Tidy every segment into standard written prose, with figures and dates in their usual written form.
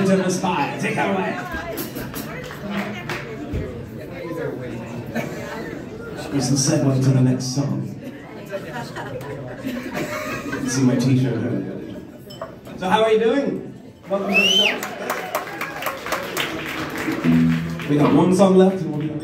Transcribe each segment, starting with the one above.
to the sky. Take it away. It's the segue to the next song. See my t-shirt. So how are you doing? Welcome to the show. We got one song left and we'll be good.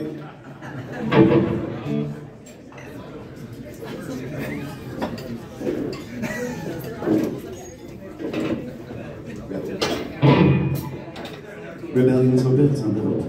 Rebellions were built on the road.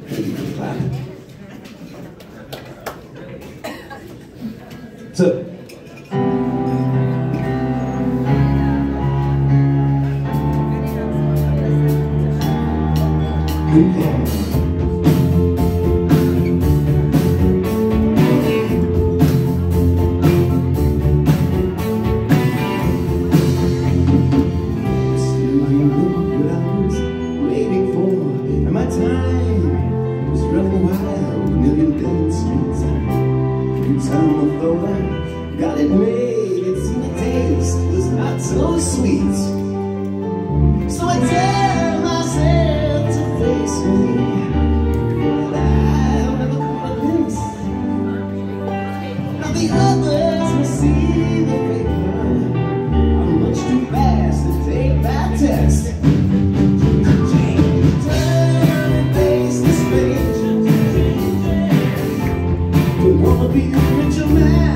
Clap. So. Got it made, it seemed the taste was not so sweet. So I tell myself to face me, that I'll never come a glimpse. Now the others will see the paper. I'm much too fast to take that test. Turn and face this page. Don't wanna be a richer man.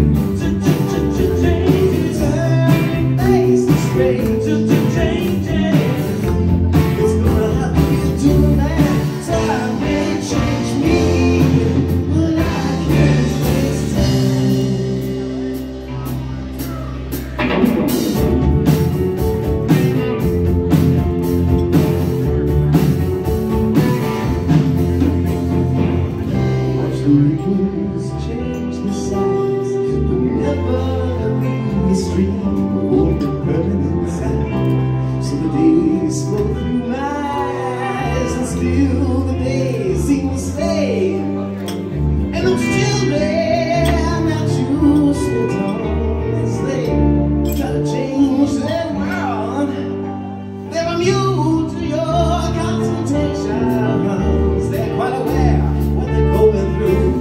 Change the size, but never leave the stream or the permanent sound. So the days flow through my eyes, and still the days seem to stay. And I'm still there, not you so tall as they try to change their world. They're immune to your confrontations. They're quite aware what they're going through.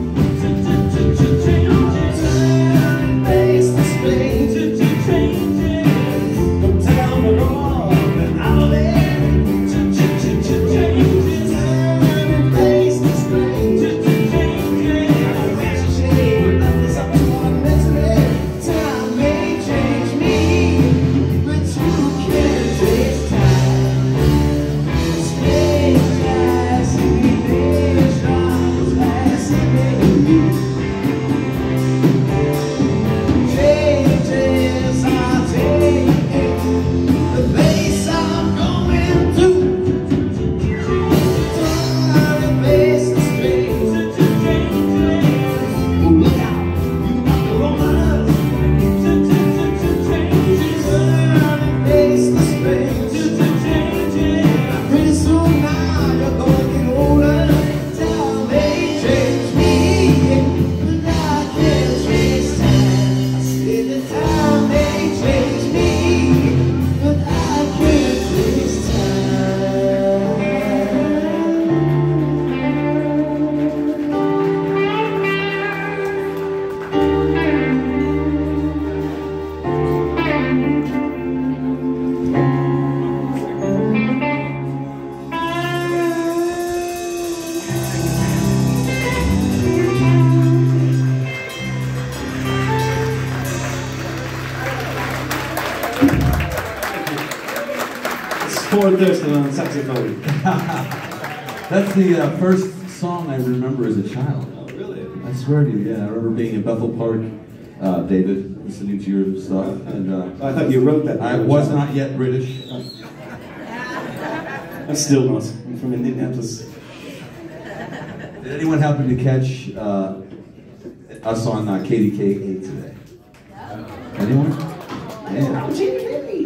Ford Thurston on saxophone. That's the first song I remember as a child. Oh, really? I swear to you, yeah. I remember being in Bethel Park, David, listening to your stuff. And I thought you wrote that. I was not yet British. I'm still not. I'm from Indianapolis. Did anyone happen to catch us on KDK 8 today? Anyone? Yeah.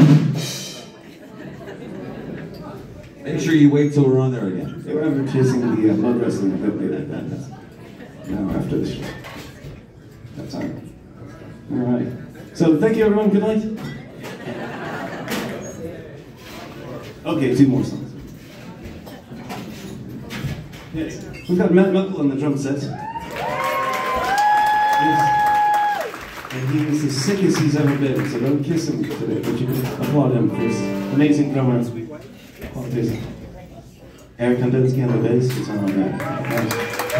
Make sure you wait till we're on there again. They were advertising the mud wrestling event later. No, after the show. That time. All right. So thank you, everyone. Good night. Okay, 2 more songs. Yes. We've got Matt Muckle on the drum set. Yes. And he is as sick as he's ever been, so don't kiss him today, but you can applaud him for his amazing drummer. Eric Kandinsky on the bass, it's on that. Nice.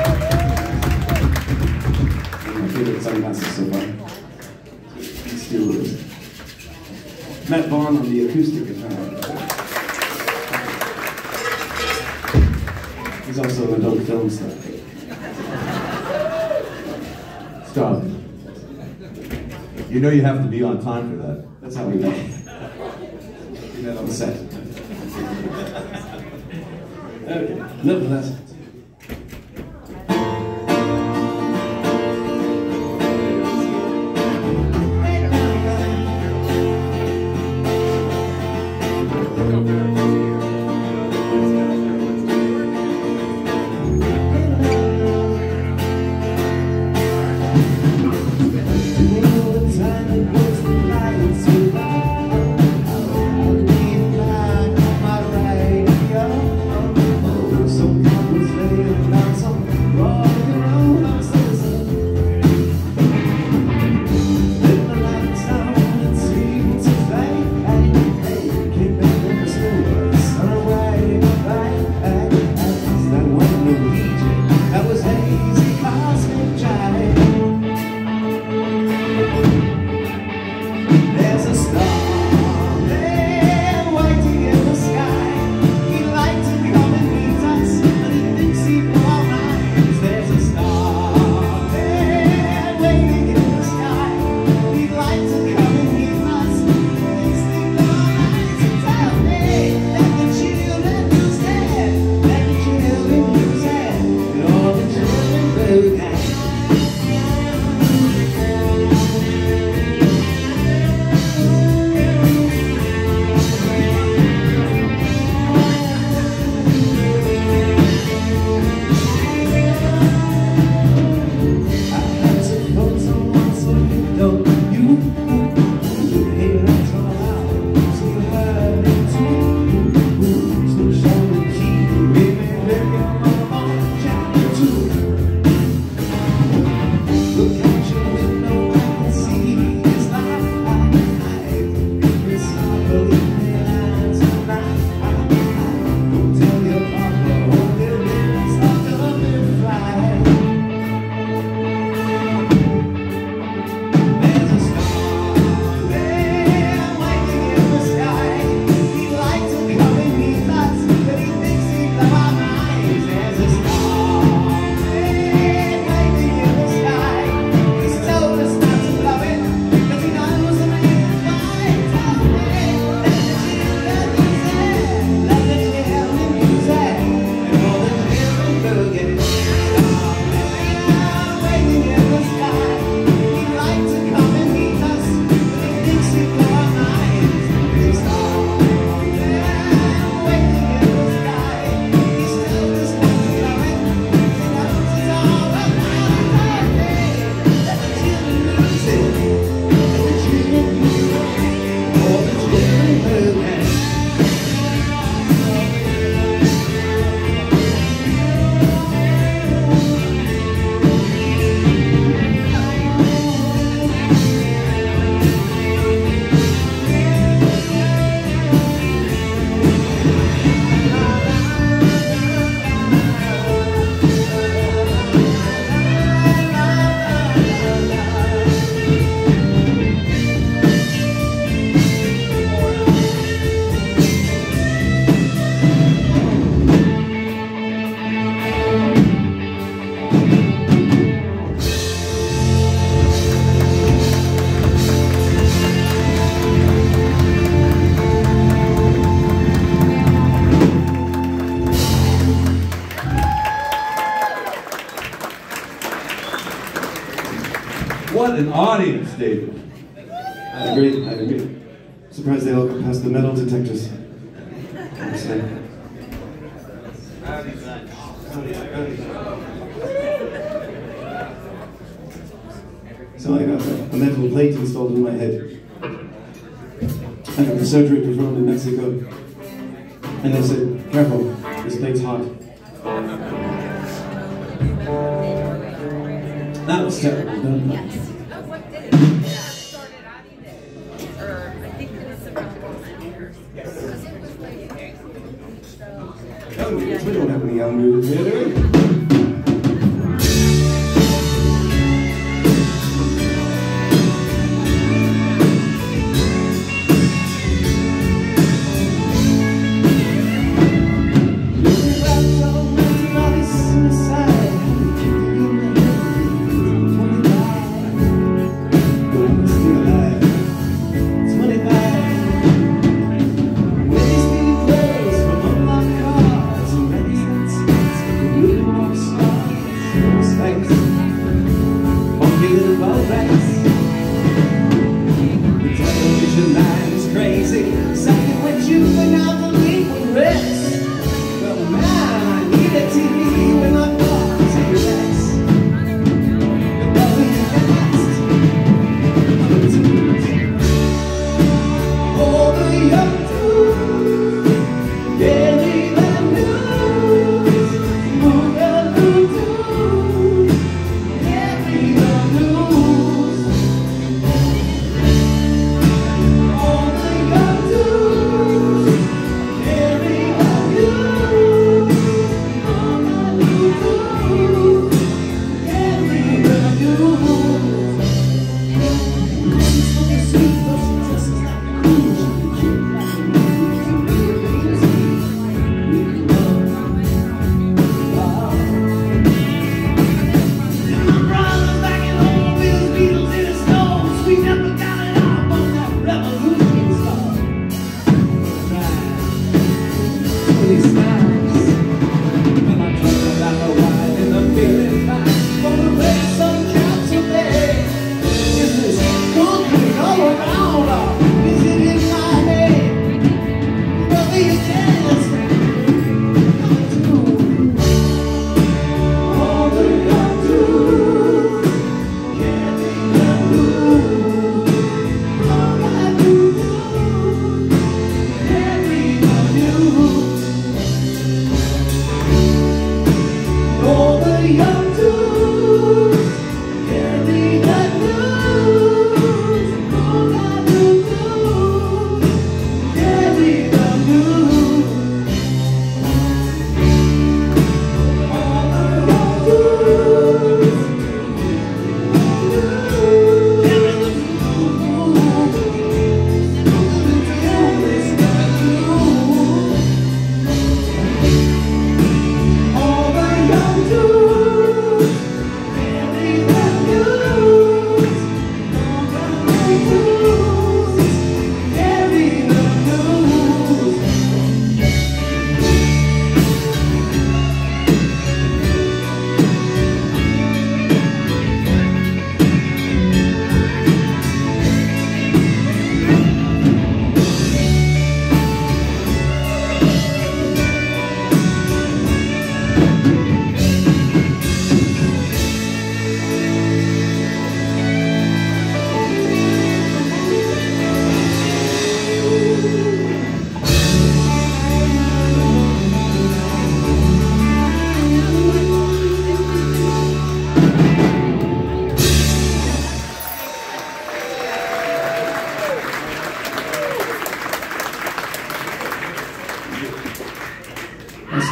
My favorite sunglasses so far. Steel Lewis. Matt Vaughn on the acoustic guitar. He's He's also an adult film star. Stop. You know you have to be on time for that. That's how we met. We met on the set. Okay, enough of that. What an audience, David. I agree. Surprised they all got past the metal detectors. So I got a metal plate installed in my head. I got the surgery performed in Mexico. And they said, careful, this plate's hot. That was terrible, don't it? Yes. What did it started out in it? Or I think that it's around 9 years. Because it was like Young dudes, we don't have any young dudes here, do we?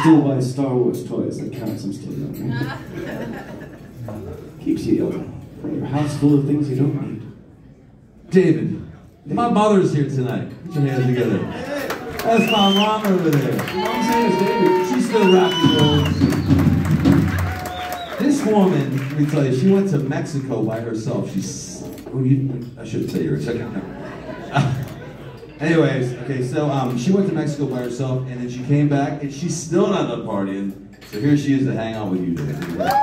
still buy Star Wars toys. That counts. I'm still young. Right? Keeps you young. Your house full of things you don't need. David, my mother's here tonight. Put your hands together. That's my mom over there. Mom's name is David. She's still rocking rolls. This woman, let me tell you, she went to Mexico by herself. I shouldn't say you're a second. No. Anyways, okay, so she went to Mexico by herself, and then she came back, and she's still not done partying. So here she is to hang out with you today.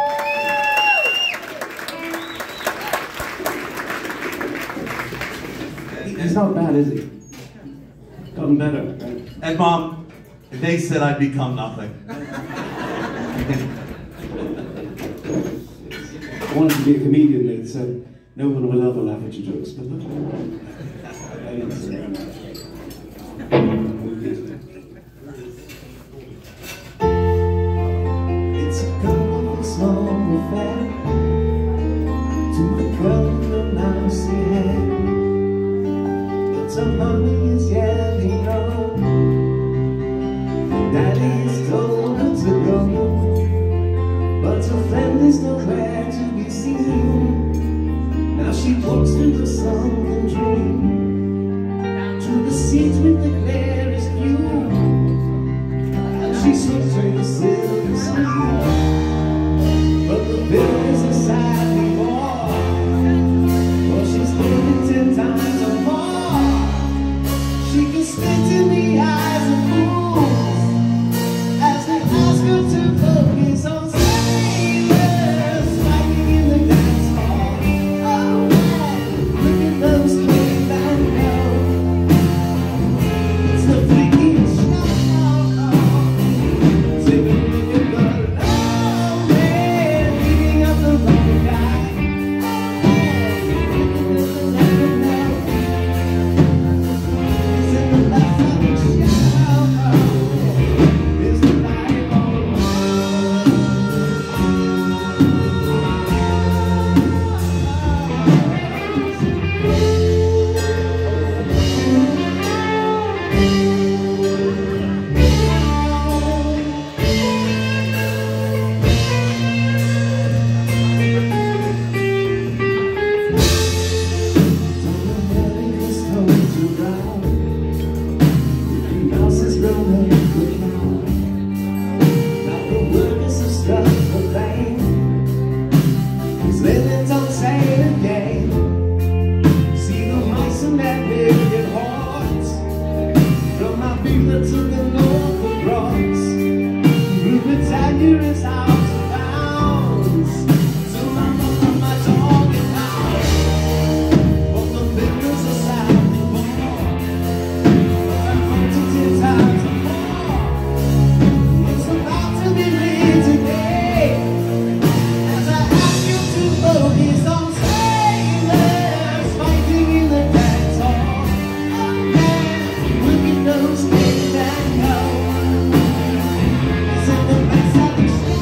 He's not bad, is he? Gotten better, right? And Mom, they said I'd become nothing. I wanted to be a comedian, they said, no one will ever laugh at your jokes, but look. I didn't say that. It's a couple small affair to the girl in the mousy hair, but some money is getting on. Daddy's told her to go, but her friend is nowhere to be seen. Now she walks through the sunken dream to the seats with the clearest view, and she slips her the silver sleeve, but the bill is a sadly more, for she's living 10 times or more. She can spit in the eyes of fools as they ask her to focus on sailors fighting in the dance hall. Oh man, look at those clean and go. It's the freakiest show. Take a look at the low man beating up the wrong guy. It's in the left of the show. Is the light on? Is out of bounds. So my mama, my dog, and house. But the fingers are sadly born. But I'm hunting 10 times more. It's about to be late today, as I ask you to focus on sailors fighting in the dance hall. Oh man, look at those kids that go. It's in the best of the show.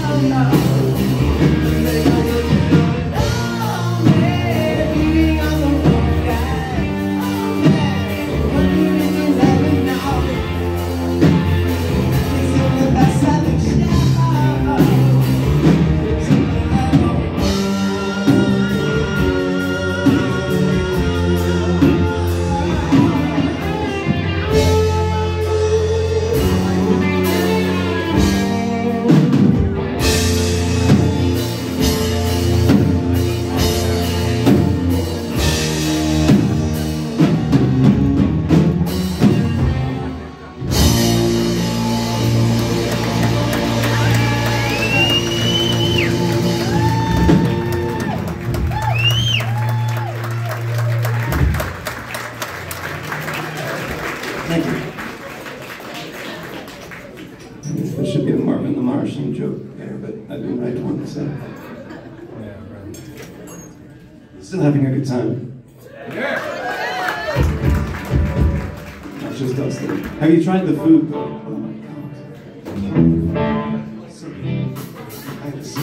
Thank you. There should be a Marvin the Martian joke there, but I didn't write one, so. Still having a good time. Not just us though. Have you tried the food though? Oh my god. So, I just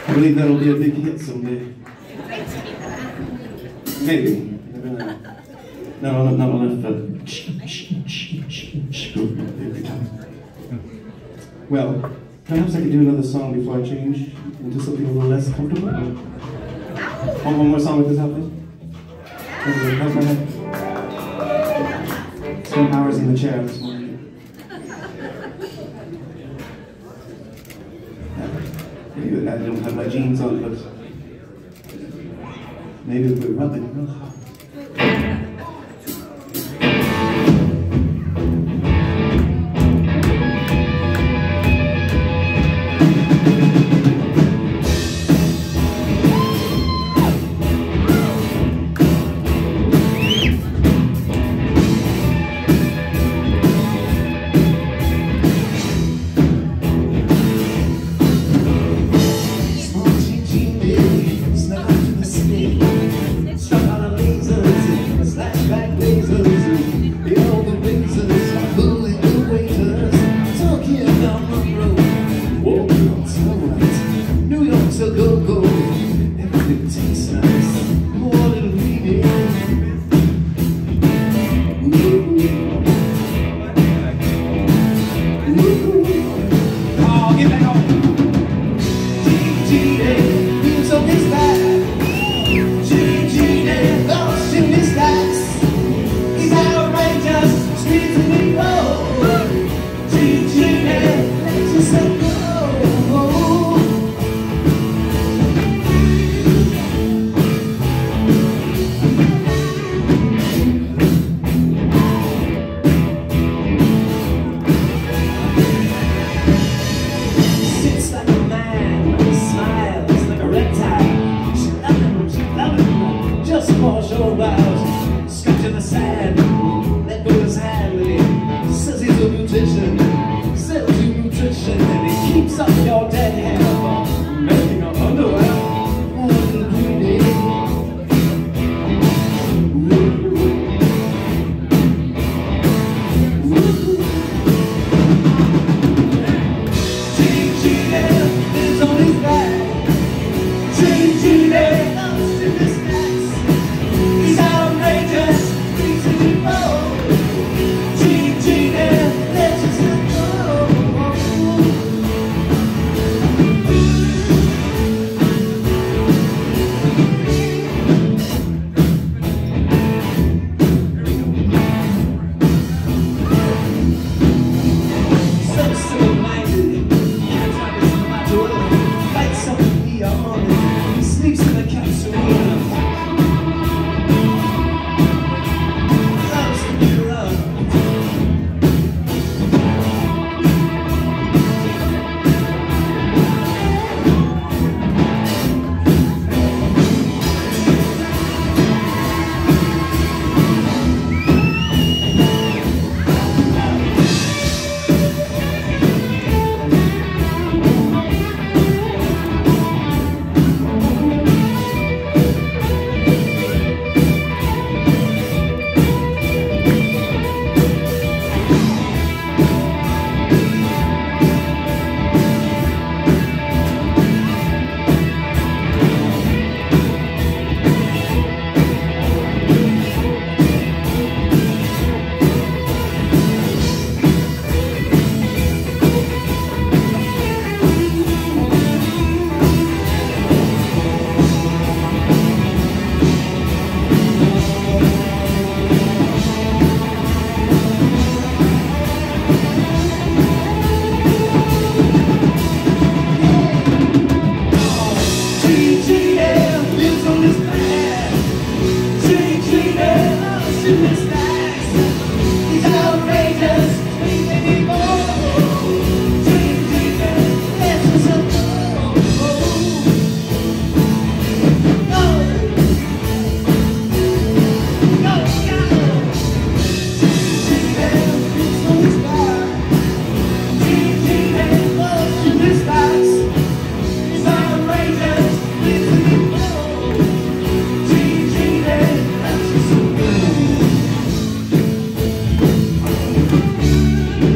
I believe that'll be a big hit someday. Maybe. Never know. Not enough. Well, perhaps I could do another song before I change into something a little less comfortable. One more song with this outfit. How's my head? Spent hours in the chair this morning. Maybe I don't have my jeans on, but maybe if we're rubbing real hard.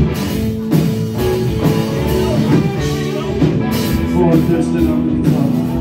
Thursday on the guitar.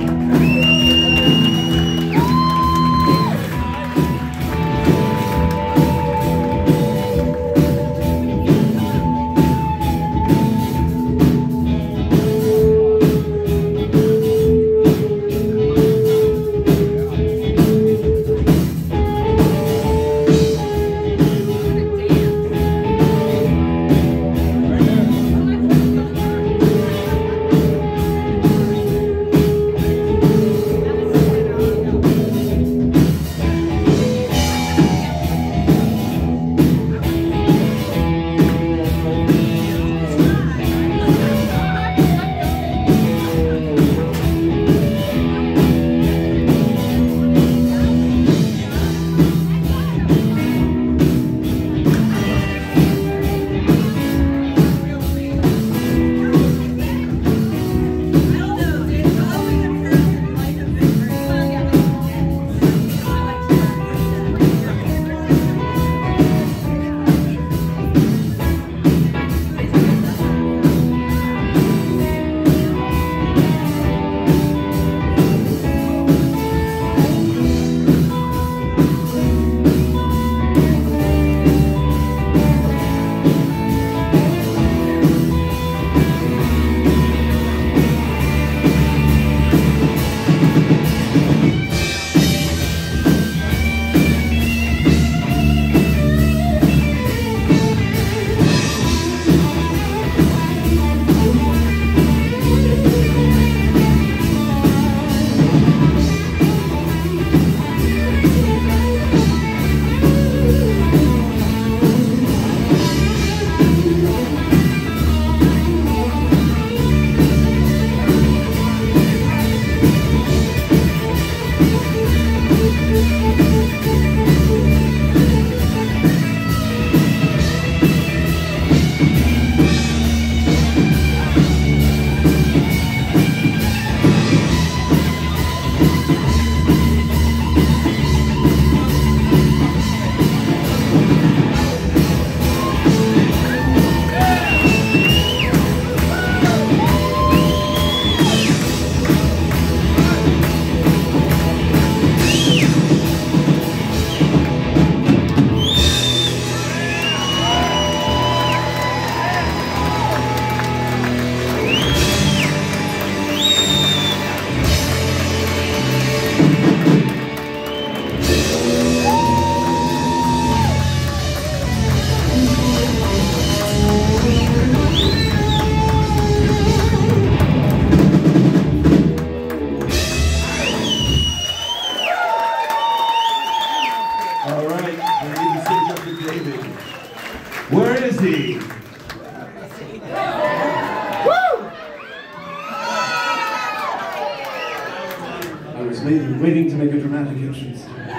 make a dramatic entrance.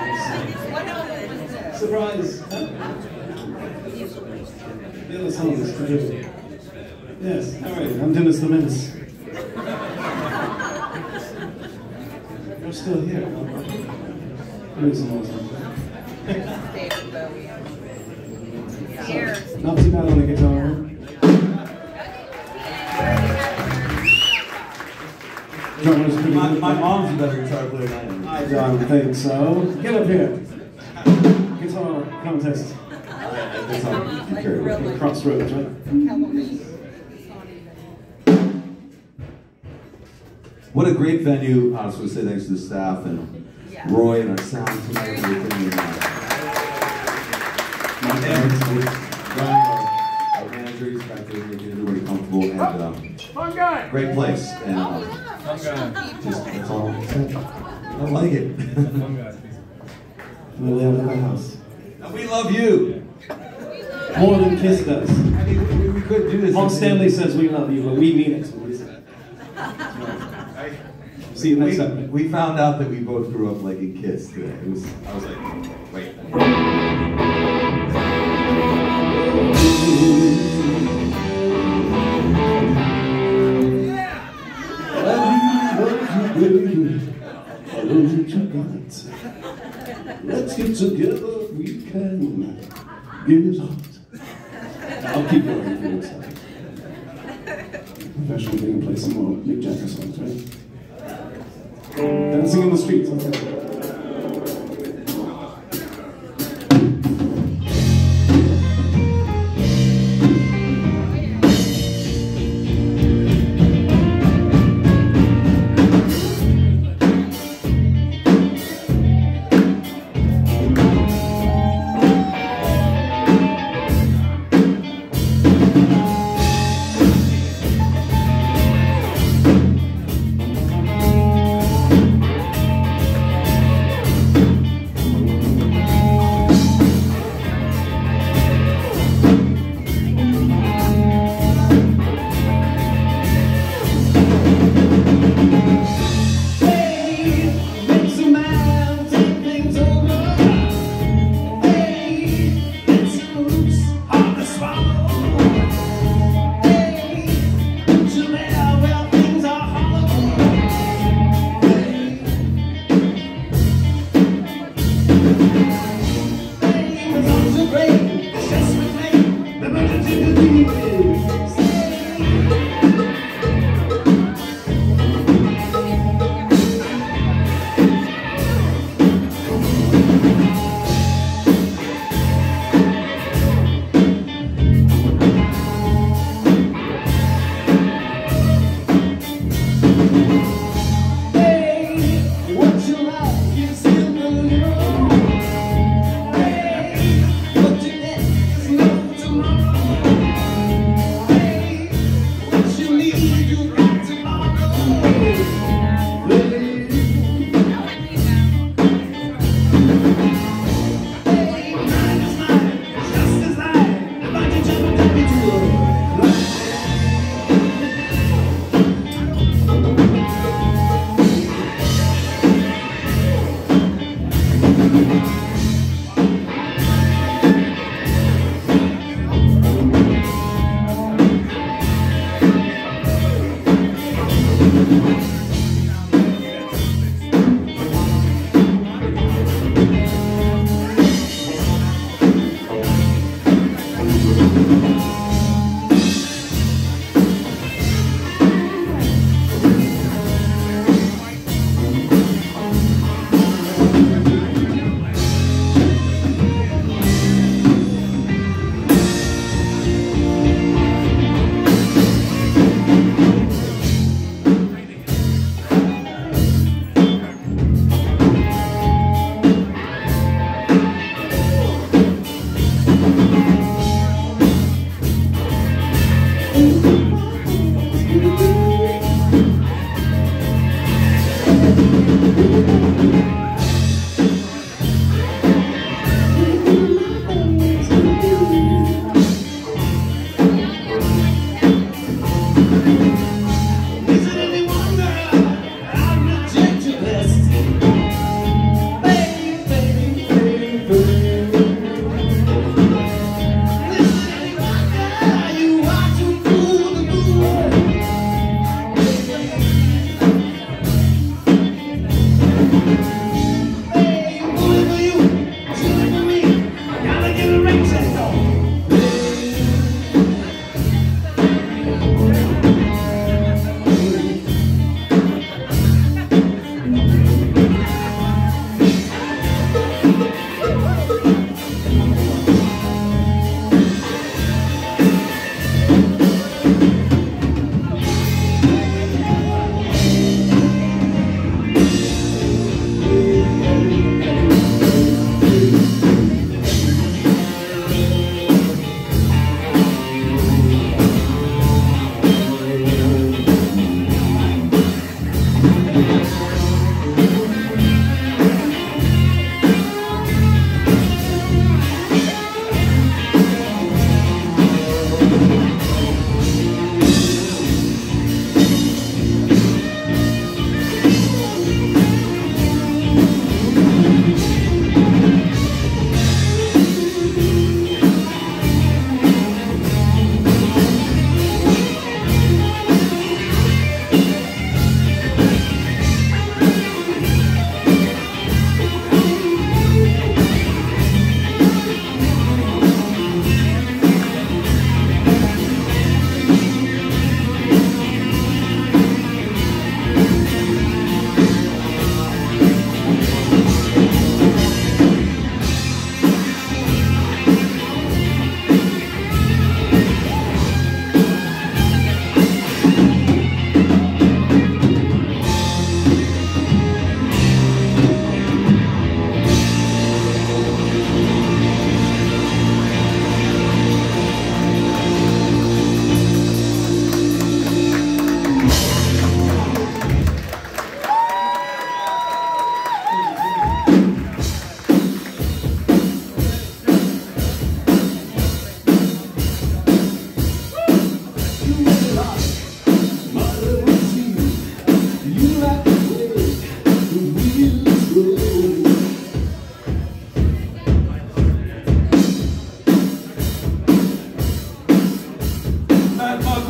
Surprise! The other songs to do. Yes, alright, I'm Dennis the Menace. You're still here. Maybe some more songs. Not too bad on the guitar. My mom's a better guitar player than I am. I don't think so. Get up here. Guitar contest. Crossroads, right? What a great venue. I just want to say thanks to the staff and Roy and our sound tonight and everything. My parents, our managers back there making everybody comfortable and great place. And just that's all I'm saying. I like it. We'll live in the house. And we love you. More than Kiss does. I mean, we could do this. Paul Stanley says we love you, but we mean it. See you next time. We found out that we both grew up liking Kiss today. I was like, wait. Let's get together, we can get it hot. I'll keep going for next time. Professional thing and play some more Mick Jagger songs, right? Dancing in the streets, okay.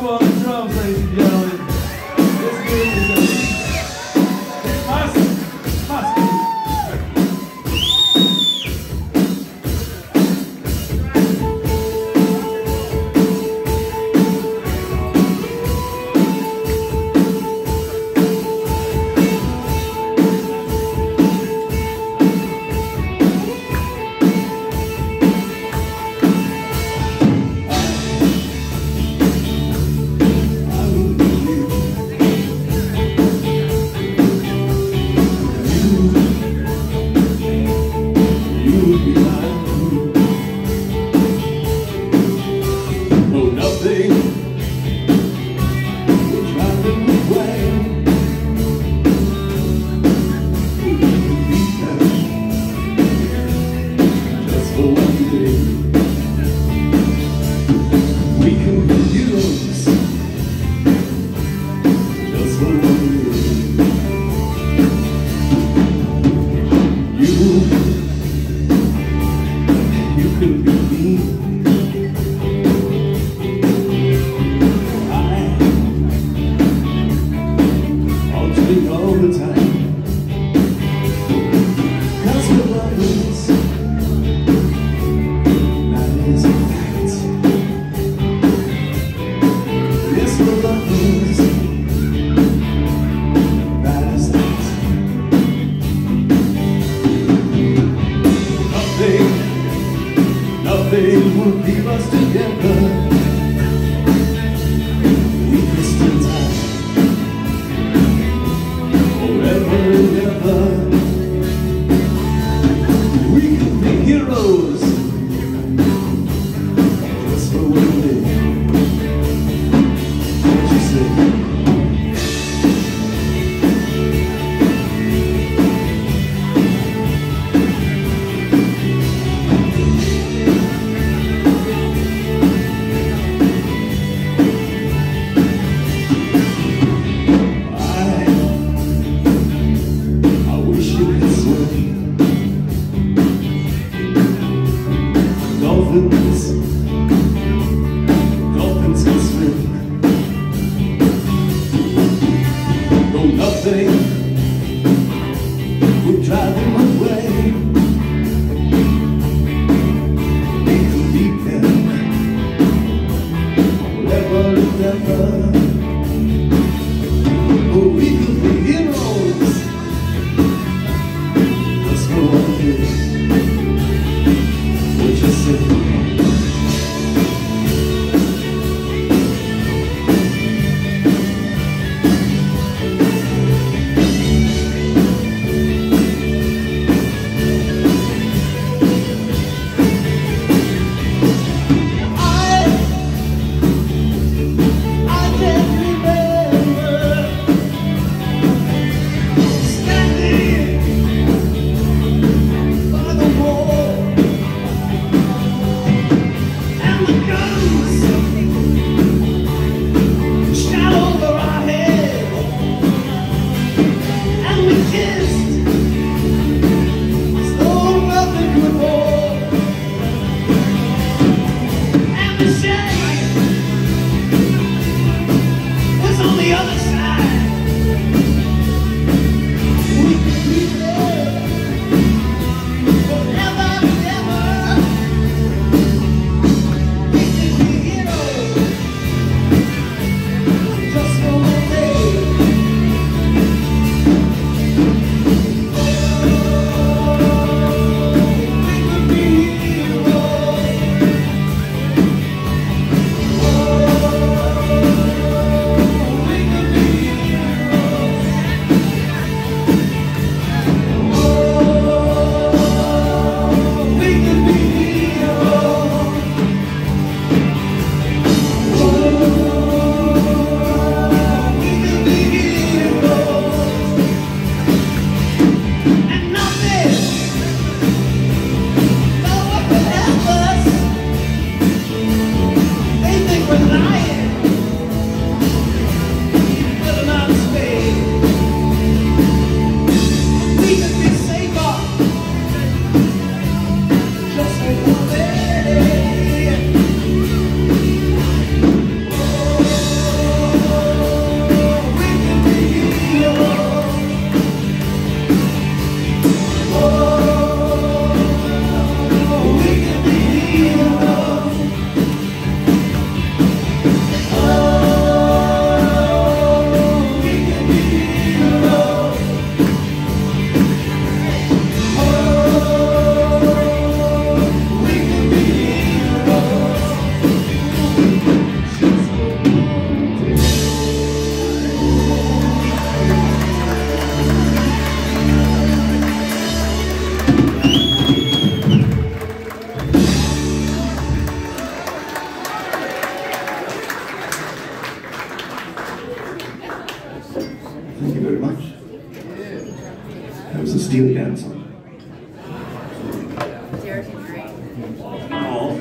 Marco on the drums, ladies and gentlemen. This dude is nothing will keep us together. We can still time forever and ever. We can be heroes just for one day. What you say? Dolphins can swim. Thank you very much. That was a Steely Dan song. Oh.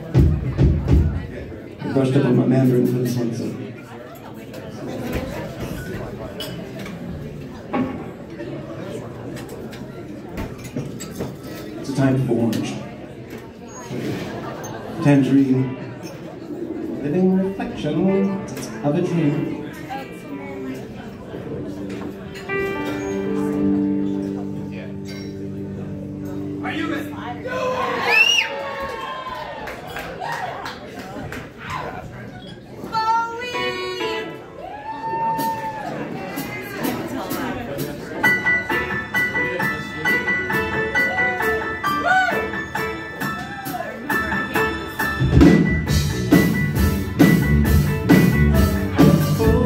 I brushed up on my Mandarin for this one, so. It's a time for orange. Tangerine. Living reflection of a dream. Are you ready? Oh,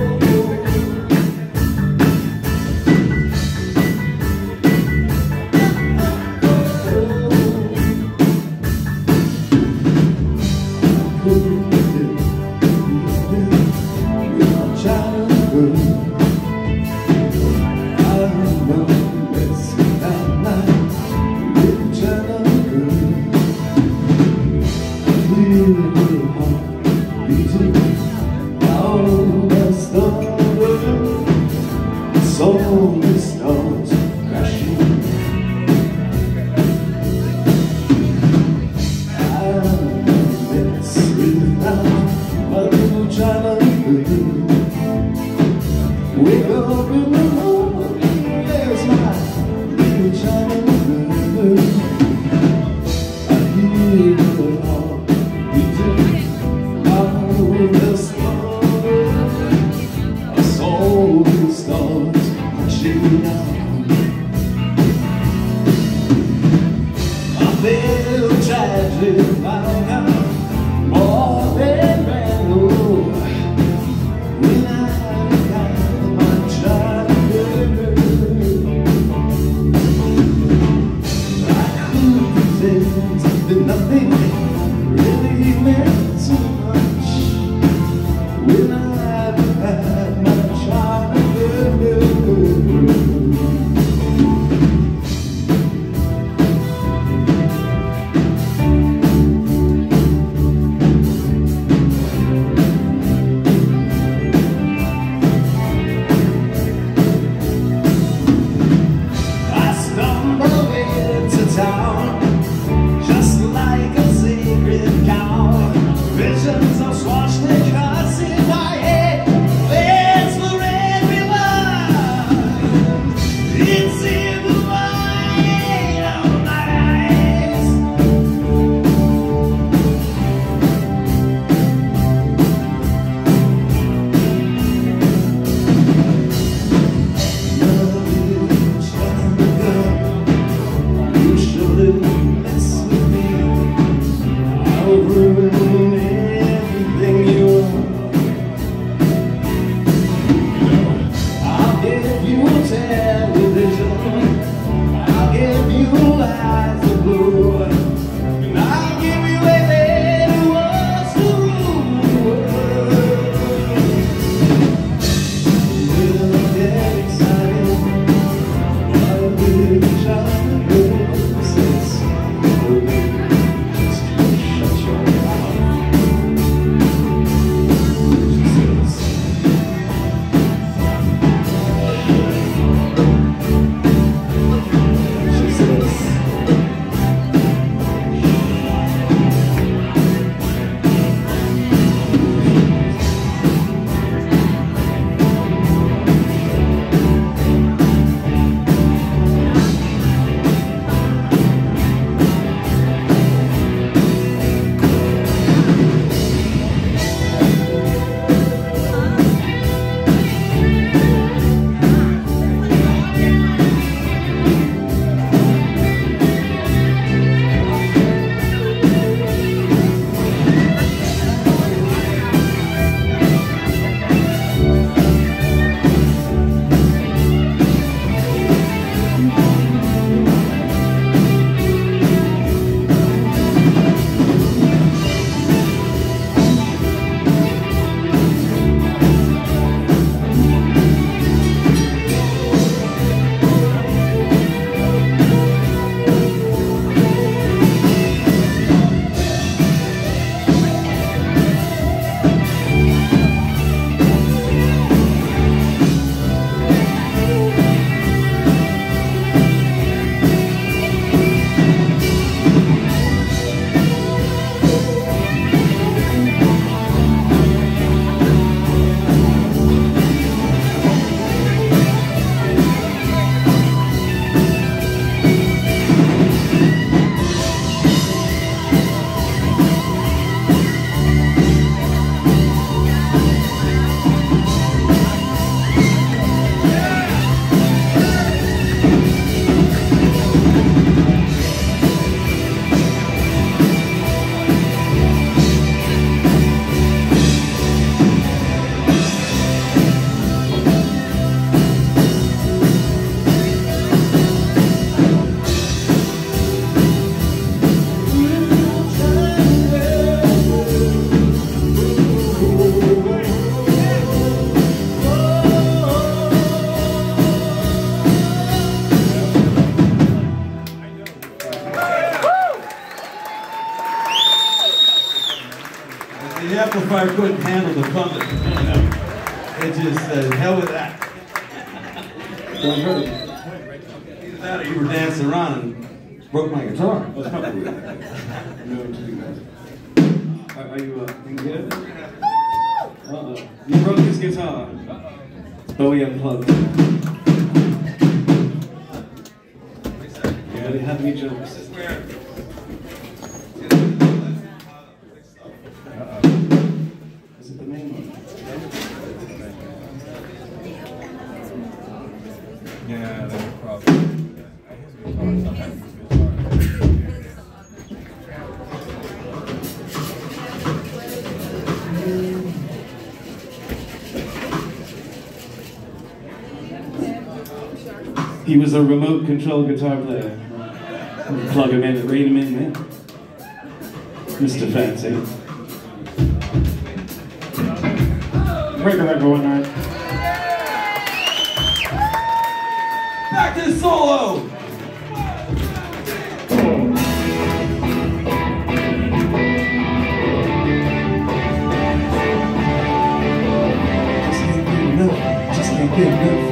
amplifier couldn't handle the thunder. It just said, hell with that. Don't hurt it. Either that or you were dancing around and broke my guitar. What's up with it? No, too bad. Are you good? Uh-oh. You broke his guitar. But we unplugged it. Yeah, they have any jokes. Is it the main one? Yeah, that's a problem. He was a remote control guitar player. Plug him in and read him in there. Mr. Fancy. Regular going night. Back to solo! Just can't get enough.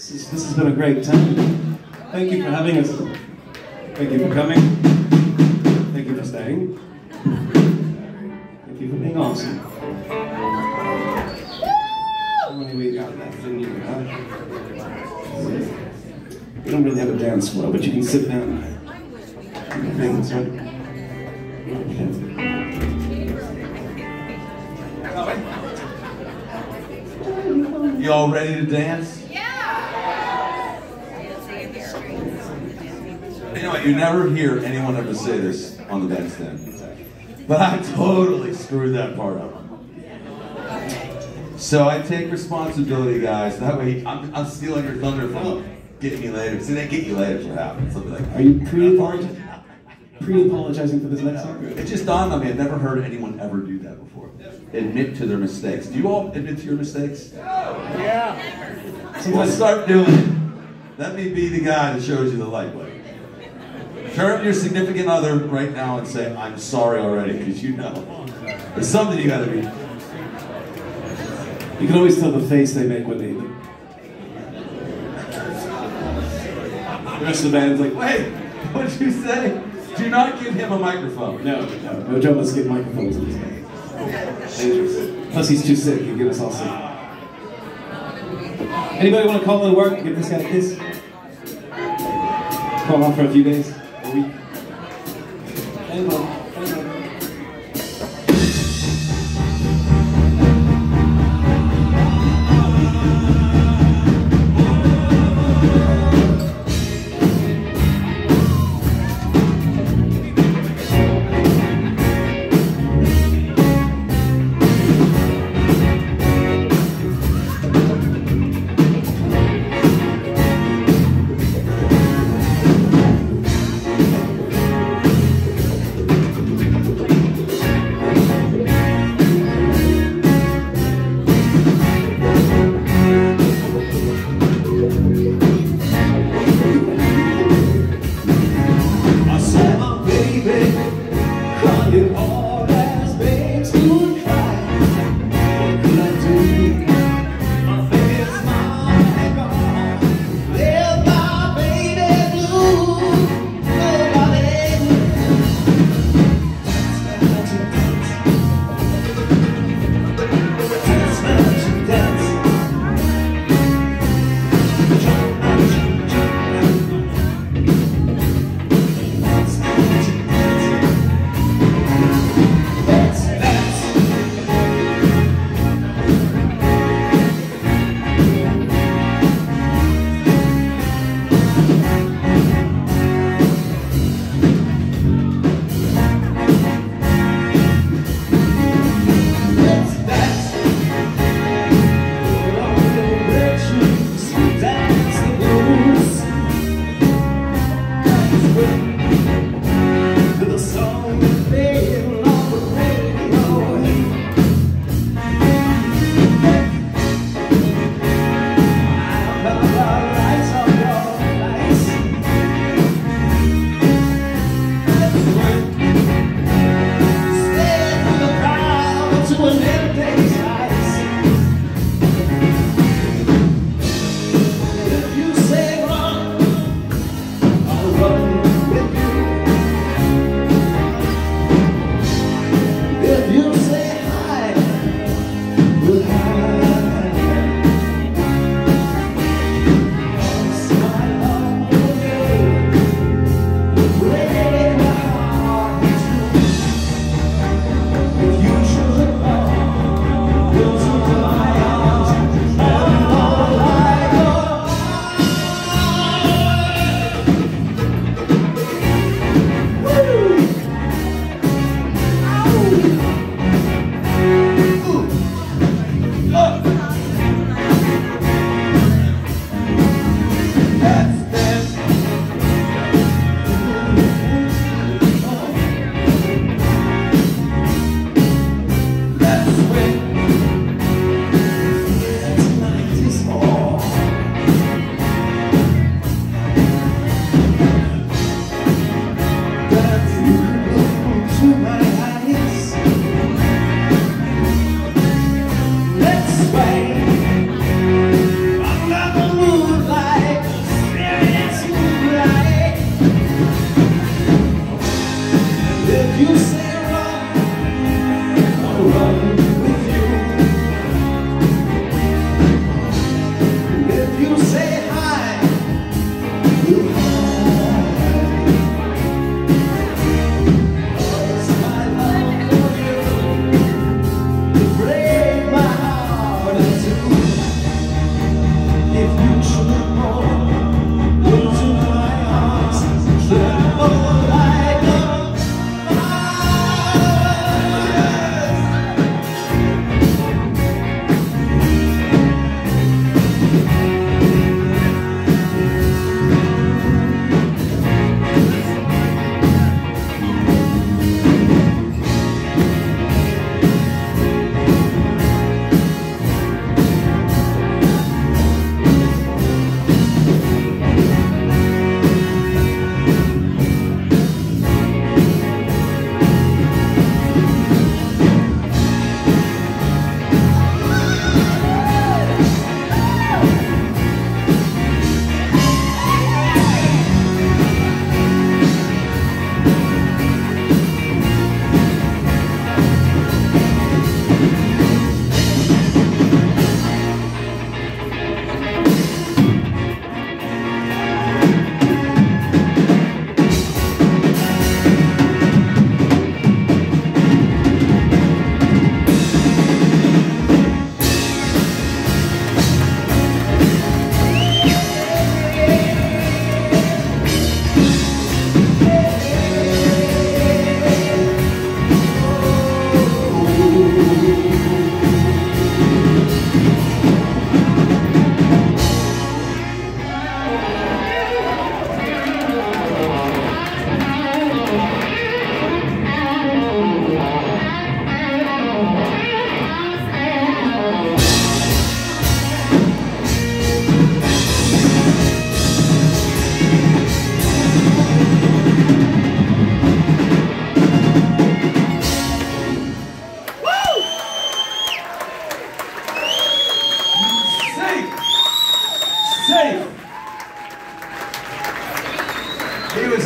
This has been a great time. Thank you for having us. Thank you for coming. Thank you for staying. Thank you for being awesome. How many we got left in you, huh? We don't really have a dance floor, but you can sit down. Things, right? You all ready to dance? You know what, you never hear anyone ever say this on the bandstand. But I totally screwed that part up. So I take responsibility, guys. That way, I'm stealing your thunder from getting me later. See, they get you later for happening. Something like that. Are you pre-apologizing for this next song? It just dawned on me. I've never heard anyone ever do that before. Admit to their mistakes. Do you all admit to your mistakes? Yeah. Well, start doing it. Let me be the guy that shows you the light way. Turn to your significant other right now and say, I'm sorry already, because you know. There's something you gotta be. You can always tell the face they make when they... The rest of the band's like, Wait, what'd you say? Do not give him a microphone. no Joe must get microphones in this band. Dangerous. Plus he's too sick, he'd get us all sick. Anybody want to call in work and give this guy a kiss? Call off for a few days? A week? Anybody?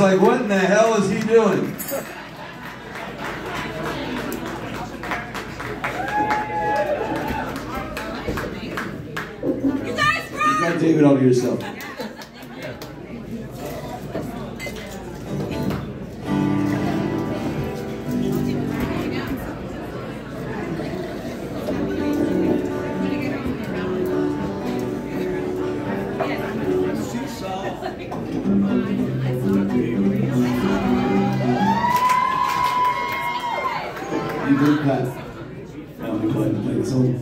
like, what in the hell is he doing? You guys You rock! got David all to yourself. You good, Pat? Now we go ahead and play the song.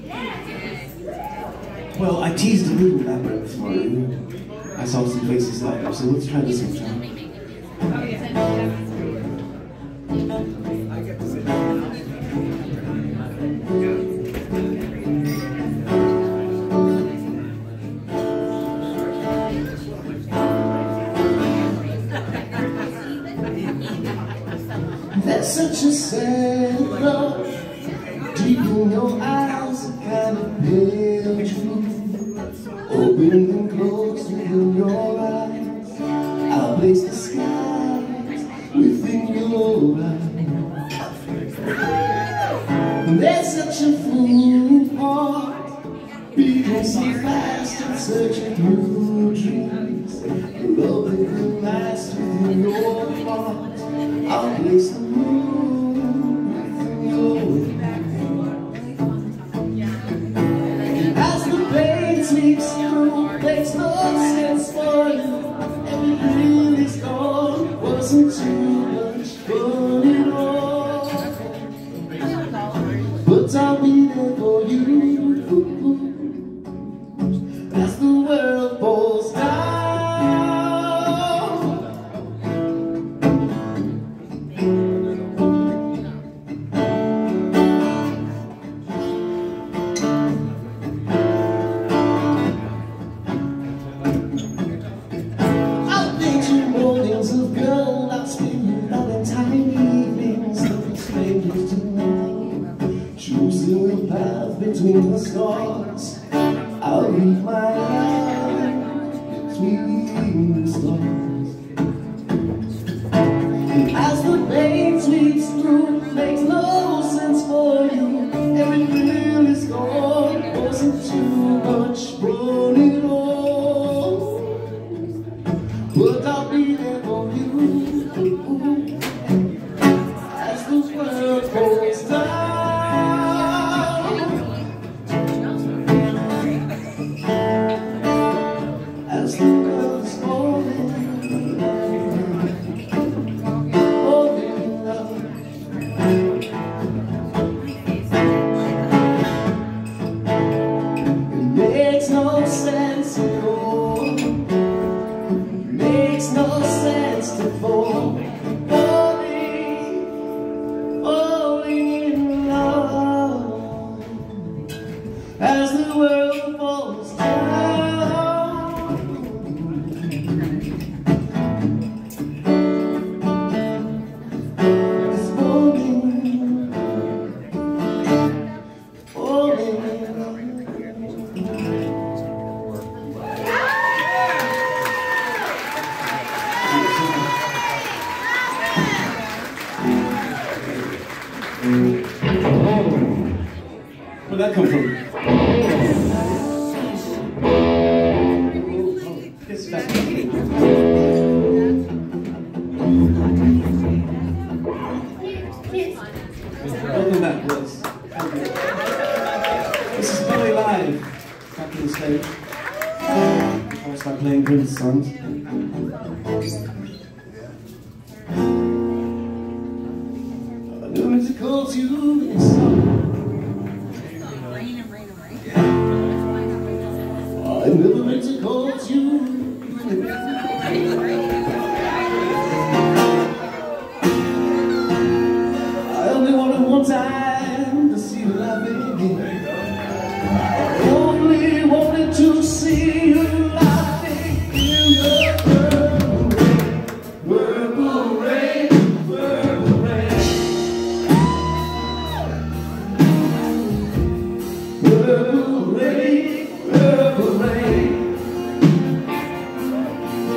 Well, I teased a little bit about it this morning. I saw some faces light up, so let's try this one, shall we? That's such a sad look deep in your eyes, a kind of pale truth. Open and close within your eyes. I'll place the skies within your eyes. There's such a fool heart beating so fast and searching through dreams. Love that will last within your heart. I'll place the moon within your eyes. As the pain sweeps through, makes no sense for you. Every dream is gone, wasn't too much fun at all. But I'll be there for you as the world falls down. Choosing the path between the stars, I'll leave my life between the stars. And as the pain sweeps through, makes no sense for you. Every thrill is gone, wasn't too much fun at all. But I'll be there for you as the world falls down. As the world is falling, falling in love. It makes no sense at all. Makes no sense to fall. Falling in love. As the world falls down. This morning, falling in love. Where'd that come from? It's back. Welcome back, Liz. This is Billy Live, back on the stage. I'll start playing Prince songs. I knew it calls you in song. I never meant to call you. I only wanted one time to see you laughing. I only wanted to see you laughing in the purple rain, purple rain, purple rain, purple rain.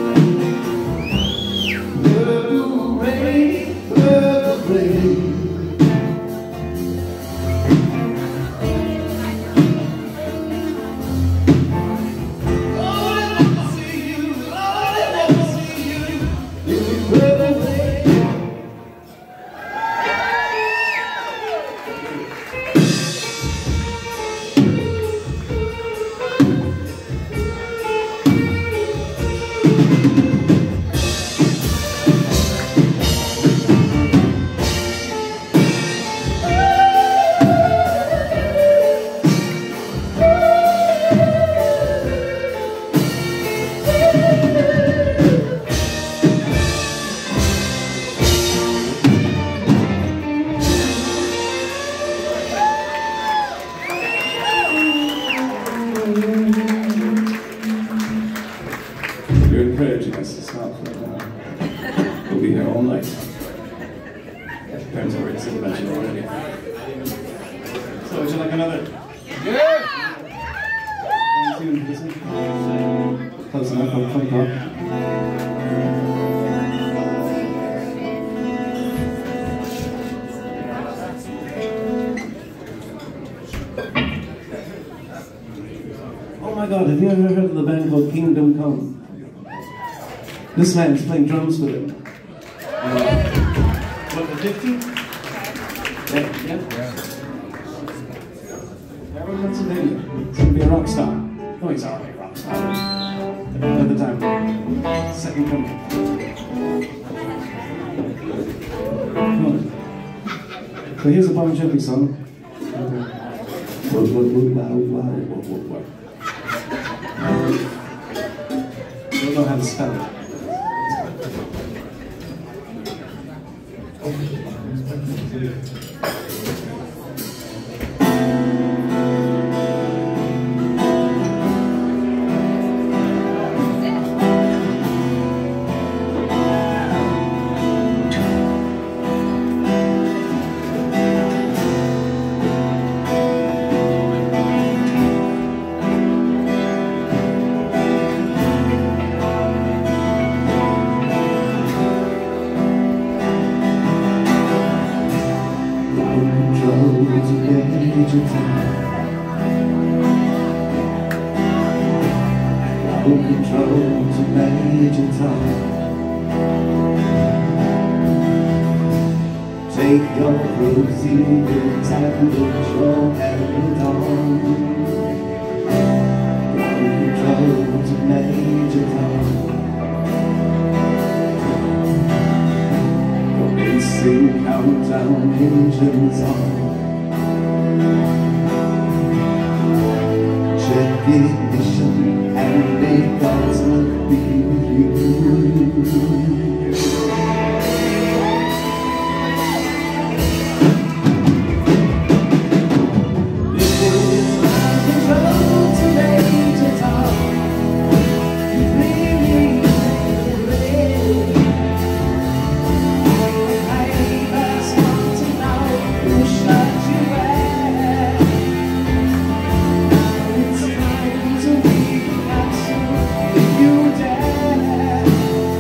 all night. Parents already said about you already. So would you like another? Yeah! Close enough for the phone call. Oh my God, have you ever heard of the band called Kingdom Come? This man's playing drums with them. What, the 50? Yeah. Harold, Pennsylvania. He's gonna be a rock star. Oh, he's already a rock star. Another time. Second coming. Come on. So here's a Bon Jovi song. What? I don't know how to spell it. Control to Major Tom. Take your proceedings and put your hand on. Ground control to Major Tom. Racing countdown engines on. Check ignition and may God's luck be with you. This is my control to Major Tom. You bring me away. I just want to know who shot you at. It's time to be absolute if you dare.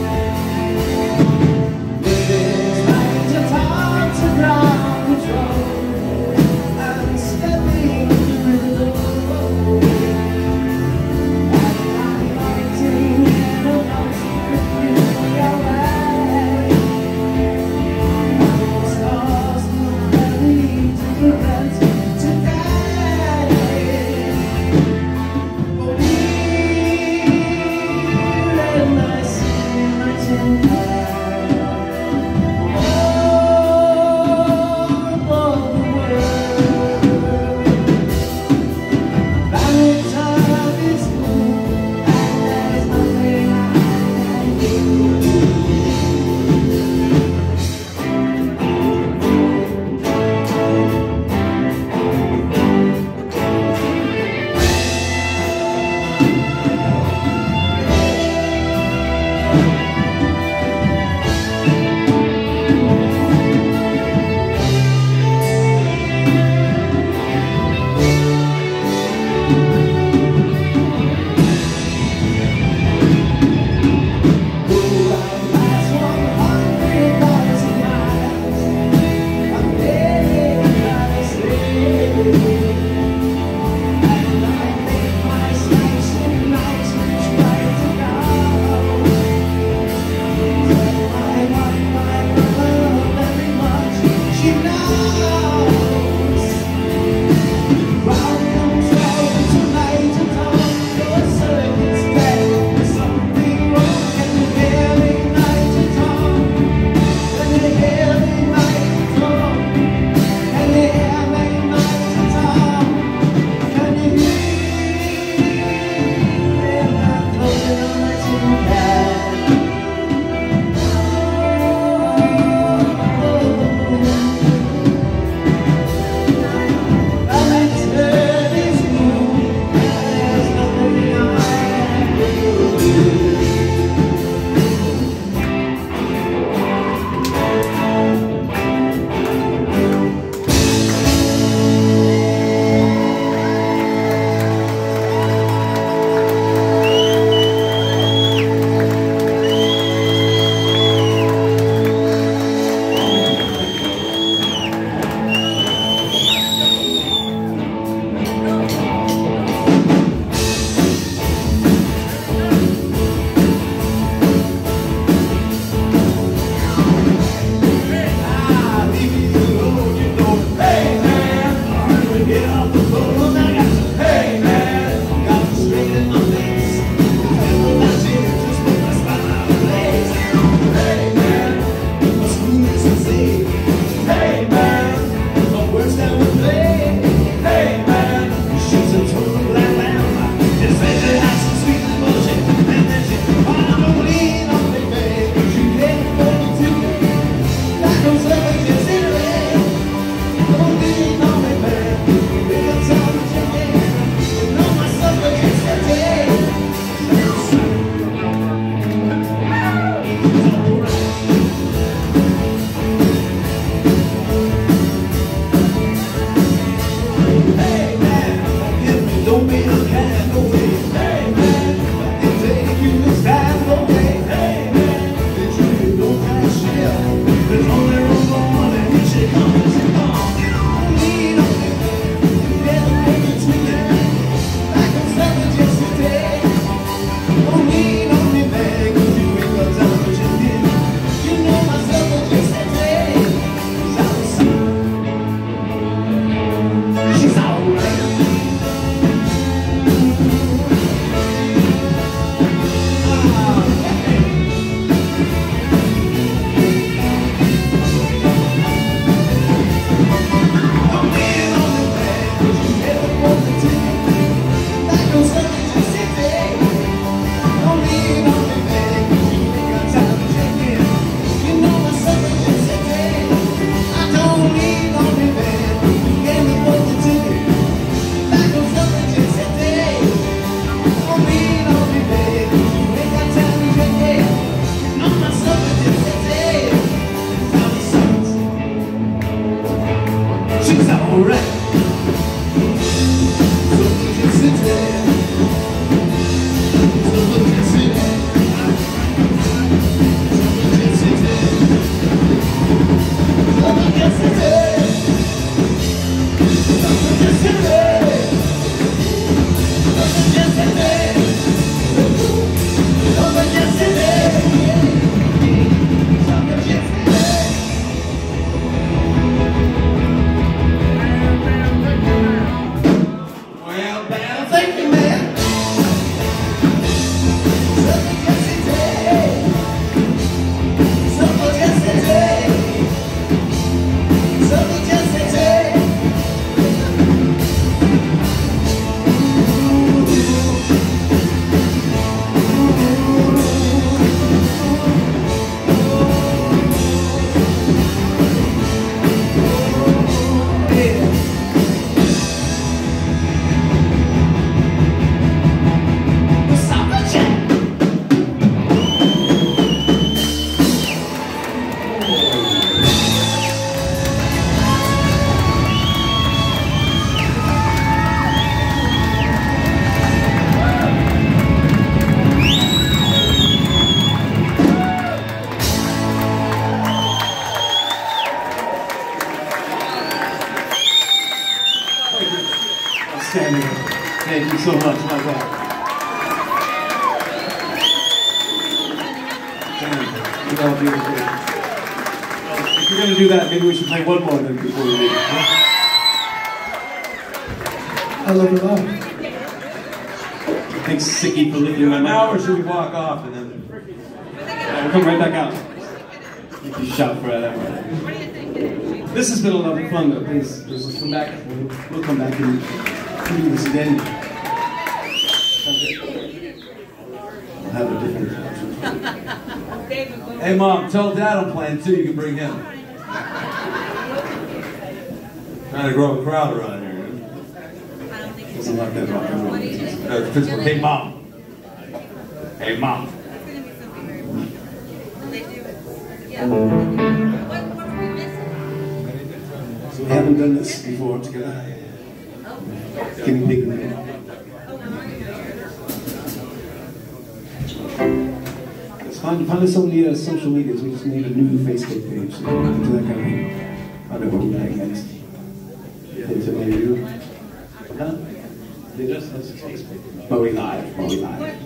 Thank you so much, my God. You're all beautiful. Well, if you're going to do that, maybe we should play one more then before we leave. I love it all. Thanks, Sicky, for leaving my Now, or mouth. should we walk off and then? We'll come right back out. If you shout for that. This has been a lot of fun, though. Please, let's come back. We'll come back and do this again. We'll have a different. Hey, Mom, tell Dad I'm playing too. You can bring him. Trying to grow a crowd around here. Doesn't like that rock and roll. Pittsburgh. Hey, Mom. Hey, Mom. So we haven't done this before together. Getting bigger now. It's fine. Find us on the social medias. We just need a new Facebook page. So do that kind of thing. I don't know what we're playing next. Is it maybe you? Huh? They just have Facebook. Bowie Live. Bowie Live.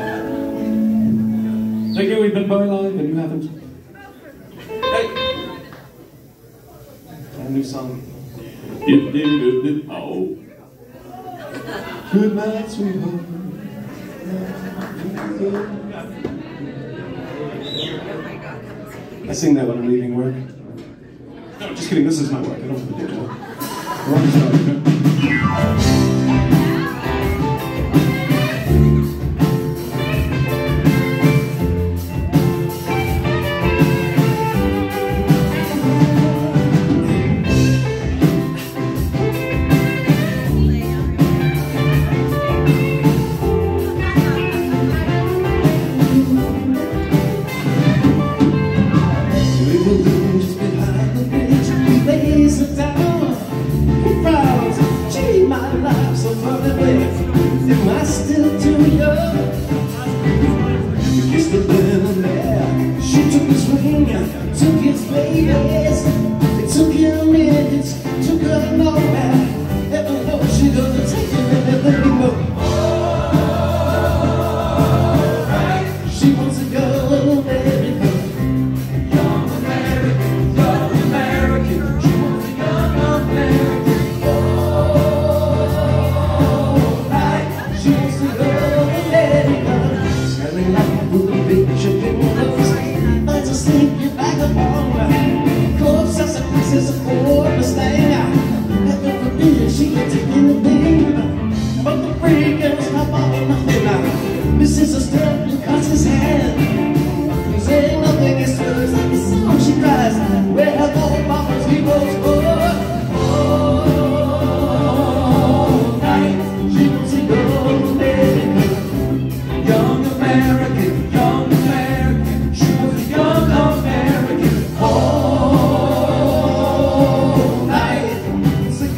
Thank you. We've been Bowie Live, and you haven't. Hey! A new song. Oh. Good night, sweetheart. I sing that when I'm leaving work. No, just kidding. This is my work. I don't have to do that. We're on the start,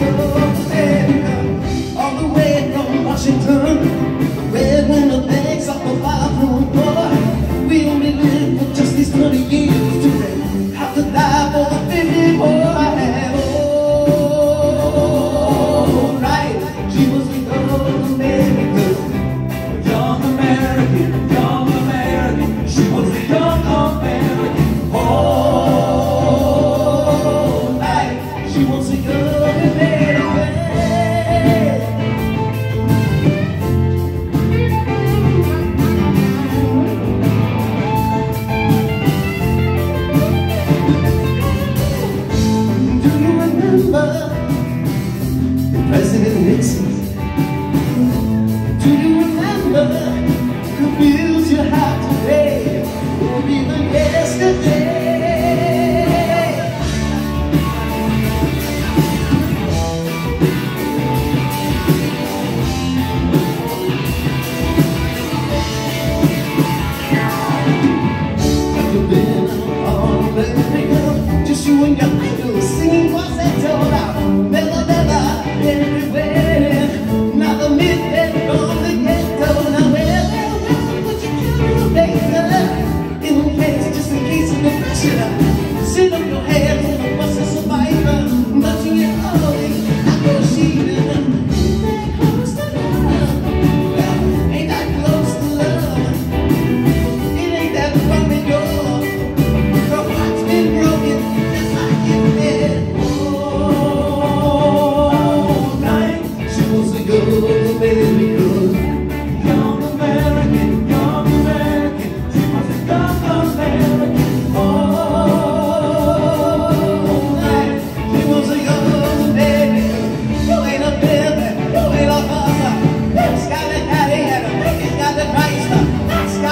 Washington, red window banks.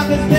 'cause